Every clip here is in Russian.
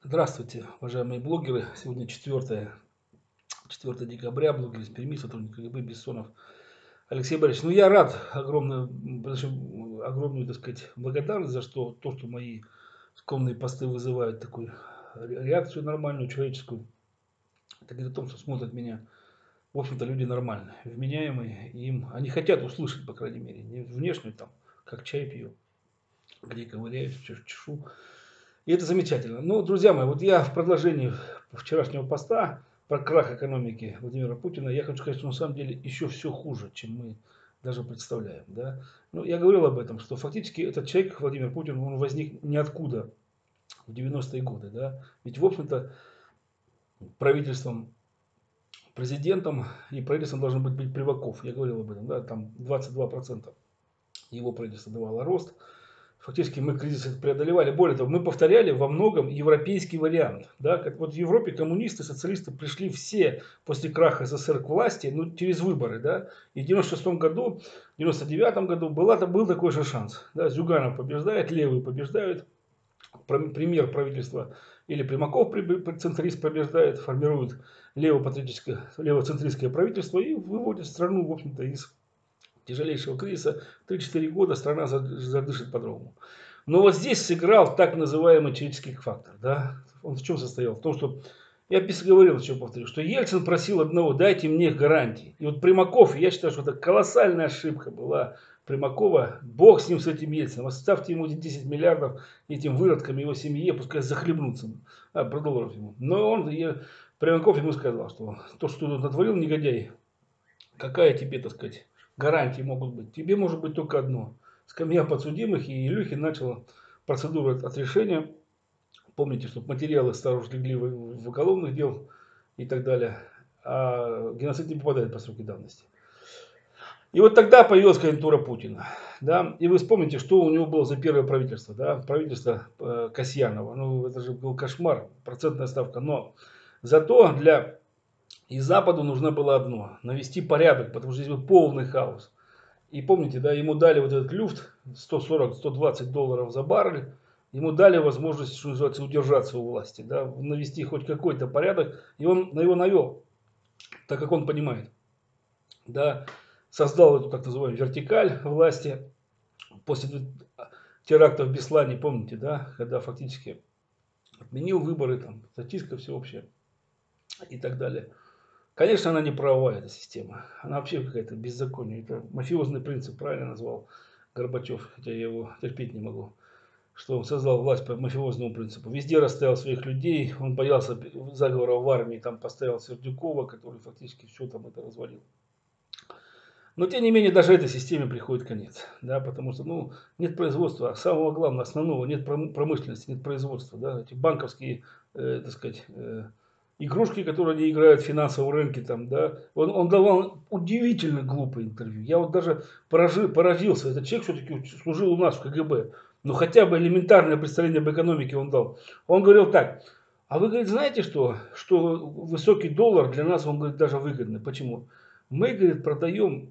Здравствуйте, уважаемые блогеры. Сегодня 4 декабря. Блогер из Перми, сотрудник КГБ Бессонов Алексей Борисович. Ну, я рад, огромную, так сказать, благодарность за то, что мои скромные посты вызывают такую реакцию нормальную, человеческую. Это говорит о том, что смотрят меня, в общем-то, люди нормальные, вменяемые. Они хотят услышать, по крайней мере, не внешнюю там, как чай пью, где ковыряюсь, чешу. И это замечательно. Ну, друзья мои, вот я в продолжении вчерашнего поста про крах экономики Владимира Путина, я хочу сказать, что на самом деле еще все хуже, чем мы даже представляем. Да? Ну, я говорил об этом, что фактически этот человек, Владимир Путин, он возник ниоткуда в 90-е годы. Да? Ведь, в общем-то, правительством, президентом и правительством должен быть Приваков. Я говорил об этом. Да? Там 22% его правительство давало рост. Фактически мы кризис преодолевали. Более того, мы повторяли во многом европейский вариант. Да? Как вот в Европе коммунисты, социалисты пришли все после краха СССР к власти, ну, через выборы. Да? И в 96 году, в 99 году был такой же шанс. Да? Зюганов побеждает, левые побеждают. Премьер правительства или Примаков, центрист, побеждает, формирует левоцентристское правительство и выводит страну, в общем-то, из тяжелейшего кризиса. 3-4 года страна задышит по-другому. Но вот здесь сыграл так называемый человеческий фактор. Да? Он в чем состоял? В том, что я говорил, еще повторю, что Ельцин просил одного: дайте мне гарантии. И вот Примаков, я считаю, что это колоссальная ошибка была Примакова. Бог с ним, с этим Ельцином. Оставьте ему 10 миллиардов этим выродкам, его семье, пускай захлебнутся про долларов ему. Но Примаков ему сказал, что то, что тут натворил негодяй, какая тебе, так сказать, гарантии могут быть? Тебе может быть только одно: скамья подсудимых. И Илюхин начал процедуру отрешения. Помните, что материалы снаружи легли в уголовных дел и так далее. А геноцид не попадает по сроку давности. И вот тогда появилась кандидатура Путина. Да? И вы вспомните, что у него было за первое правительство. Да? Правительство Касьянова. Ну, это же был кошмар, процентная ставка. Но зато и Западу нужно было одно: навести порядок, потому что здесь был полный хаос. И помните, да, ему дали вот этот люфт 140-120 долларов за баррель. Ему дали возможность, что называется, удержаться у власти, да, навести хоть какой-то порядок. И он его навел, так как он понимает. Да, создал эту так называемую вертикаль власти после терактов в Беслане, помните, да, когда фактически отменил выборы, там, зачистка всеобщая и так далее. Конечно, она не правовая, эта система. Она вообще какая-то беззаконие. Это мафиозный принцип, правильно назвал Горбачев, хотя я его терпеть не могу. Что он создал власть по мафиозному принципу. Везде расставил своих людей. Он боялся заговора в армии. Там поставил Сердюкова, который фактически все там это развалил. Но тем не менее, даже этой системе приходит конец. Да, потому что нет производства. Самого главного, основного, нет промышленности, нет производства. Да, эти банковские, так сказать, игрушки, которые они играют в финансовом рынке. Там, да, он давал удивительно глупые интервью. Я вот даже поразился. Этот человек все-таки служил у нас в КГБ. Но хотя бы элементарное представление об экономике он дал. Он говорил так: а вы, говорит, знаете, что высокий доллар для нас, он говорит, даже выгодный. Почему? Мы, говорит, продаем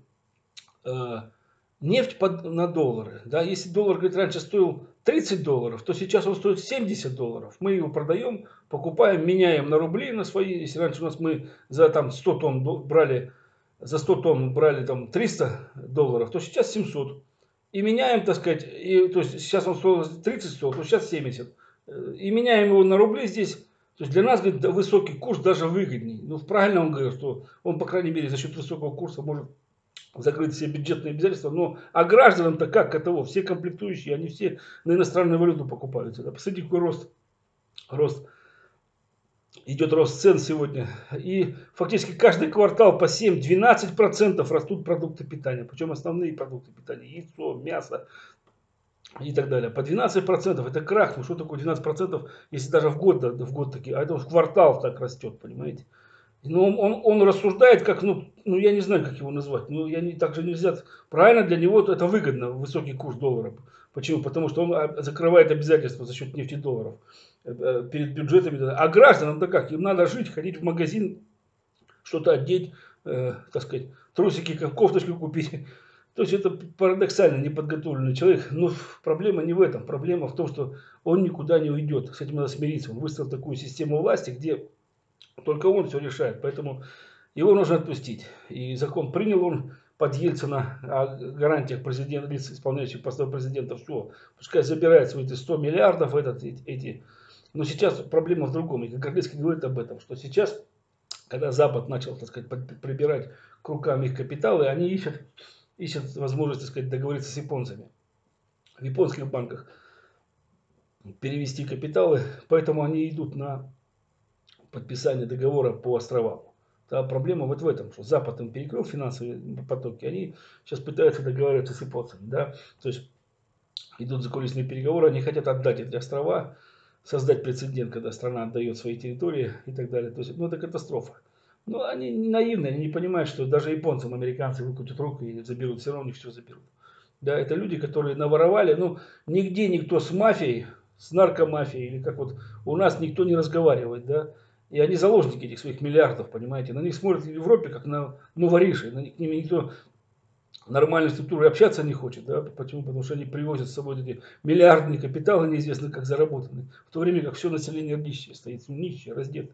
нефть на доллары. Да? Если доллар, говорит, раньше стоил 30 долларов, то сейчас он стоит 70 долларов. Мы его продаем, покупаем, меняем на рубли на свои. Если раньше у нас мы за там 100 тонн брали, за 100 тонн брали там 300 долларов, то сейчас 700. И меняем, так сказать, то есть сейчас он стоил 30 стоил, то сейчас 70. И меняем его на рубли здесь. То есть для нас, говорит, высокий курс даже выгоднее. Ну, правильно он говорит, что он, по крайней мере, за счет высокого курса может закрыть все бюджетные обязательства. Но а гражданам-то как этого? Все комплектующие, они все на иностранную валюту покупаются. Да? Посмотрите, какой рост. Идет рост цен сегодня. И фактически каждый квартал по 7-12% растут продукты питания. Причем основные продукты питания: яйцо, мясо и так далее. По 12% это крах. Ну что такое 12%, если даже в год такие, а это в квартал так растет, понимаете? Но он рассуждает как, я не знаю, как его назвать. Так же нельзя. Правильно, для него это выгодно, высокий курс доллара. Почему? Потому что он закрывает обязательства за счет нефтедолларов перед бюджетами. А гражданам-то как? Им надо жить, ходить в магазин, что-то одеть, так сказать, трусики, кофточку купить. То есть это парадоксально неподготовленный человек. Но проблема не в этом. Проблема в том, что он никуда не уйдет. С этим надо смириться. Он выстроил такую систему власти, где только он все решает. Поэтому его нужно отпустить. И закон принял он под Ельцина о гарантиях президента, лиц, исполняющих посты президента. Все. Пускай забирает свои 100 миллиардов эти. Но сейчас проблема в другом. И Горлицкий говорит об этом, что сейчас, когда Запад начал, так сказать, прибирать к рукам их капиталы, они ищут возможность, так сказать, договориться с японцами. В японских банках перевести капиталы, поэтому они идут на подписание договора по островам. Да, проблема вот в этом, что Запад им перекрыл финансовые потоки, они сейчас пытаются договариваться с японцами. Да? То есть идут закулисные переговоры, они хотят отдать эти острова, создать прецедент, когда страна отдает свои территории и так далее. То есть, ну, это катастрофа. Но они наивны, они не понимают, что даже японцам американцы выкрутят руку и заберут, все равно у них все заберут. Да, это люди, которые наворовали. Ну, нигде никто с мафией, с наркомафией, или как вот у нас никто не разговаривает, да. И они заложники этих своих миллиардов, понимаете. На них смотрят в Европе, как на воришей. На них, ними никто нормальной структурой общаться не хочет. Да? Почему? Потому что они привозят с собой эти миллиардные капиталы, неизвестно как заработанные. В то время как все население нищее стоит, нищее, раздето.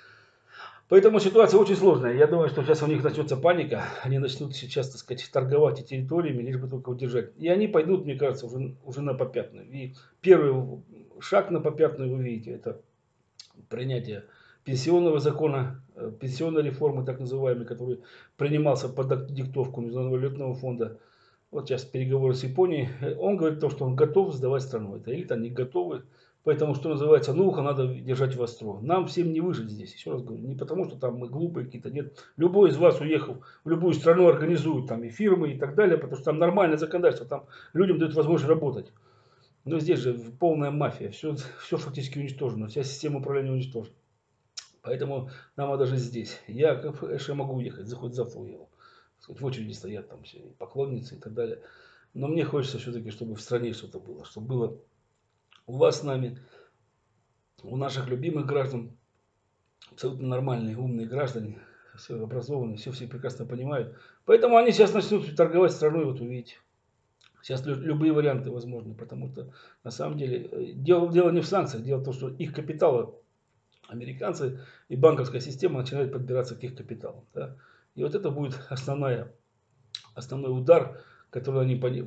Поэтому ситуация очень сложная. Я думаю, что сейчас у них начнется паника. Они начнут сейчас, так сказать, торговать и территориями, лишь бы только удержать. И они пойдут, мне кажется, уже на попятную. И первый шаг на попятную, вы видите, это принятие пенсионного закона, пенсионной реформы, так называемой, который принимался под диктовку Международного валютного фонда. Вот сейчас переговоры с Японией. Он говорит то, что он готов сдавать страну. Это элита не готовы. Поэтому, что называется, ну ухо надо держать востро. Нам всем не выжить здесь, еще раз говорю. Не потому, что там мы глупые какие-то, нет. Любой из вас, уехав в любую страну, организует там и фирмы и так далее, потому что там нормальное законодательство, там людям дают возможность работать. Но здесь же полная мафия, все фактически уничтожено, вся система управления уничтожена. Поэтому нам надо жить здесь. Я, конечно, могу уехать, хоть завтра уеду. В очереди стоят там все, и поклонницы и так далее. Но мне хочется все-таки, чтобы в стране что-то было. Чтобы было у вас с нами, у наших любимых граждан, абсолютно нормальные, умные граждане, все образованные, все прекрасно понимают. Поэтому они сейчас начнут торговать страной, вот увидите. Сейчас любые варианты возможны, потому что на самом деле дело не в санкциях, дело в том, что их капиталы, американцы и банковская система начинают подбираться к их капиталам. Да? И вот это будет основной удар, который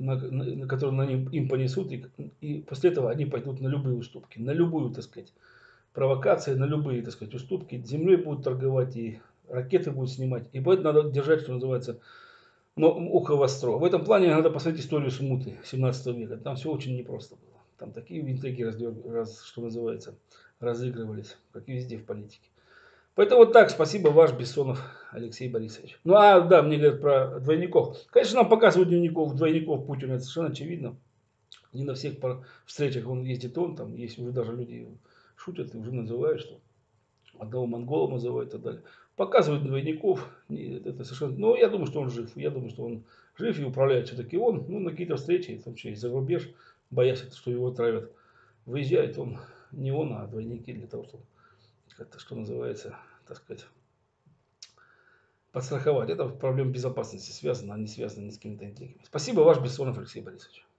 им понесут, и после этого они пойдут на любые уступки, на любую, так сказать, провокации, на любые, так сказать, уступки. Землей будут торговать, и ракеты будут снимать. И поэтому надо держать, что называется, ухо востро. В этом плане надо посмотреть историю смуты 17 века. Там все очень непросто было. Там такие интриги, что называется, разыгрывались, как и везде в политике. Поэтому вот так, спасибо, ваш Бессонов Алексей Борисович. Ну, да, мне говорят про двойников. Конечно, нам показывают двойников Путина, это совершенно очевидно. Не на всех встречах он ездит, там есть уже даже люди шутят и уже называют, что одного монгола называют и так далее. Показывают двойников, это совершенно... Но я думаю, что он жив. Я думаю, что он жив и управляет все-таки он. Ну, на какие-то встречи, там что, за рубеж, боясь, что его отравят. Выезжает он, не он, а двойники для того, чтобы, это, что называется, так сказать, подстраховать. Это проблема безопасности связана, а не связана ни с какими-то интригами. Спасибо, ваш Бессонов Алексей Борисович.